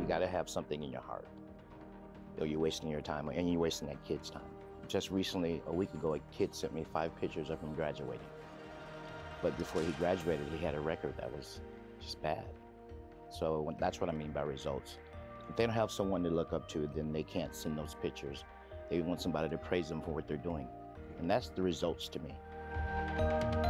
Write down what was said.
got to have something in your heart, or you're wasting your time, and you're wasting that kid's time. Just recently, a week ago, a kid sent me 5 pictures of him graduating. But before he graduated, he had a record that was just bad. So that's what I mean by results. If they don't have someone to look up to, then they can't send those pictures. They want somebody to praise them for what they're doing. And that's the results to me.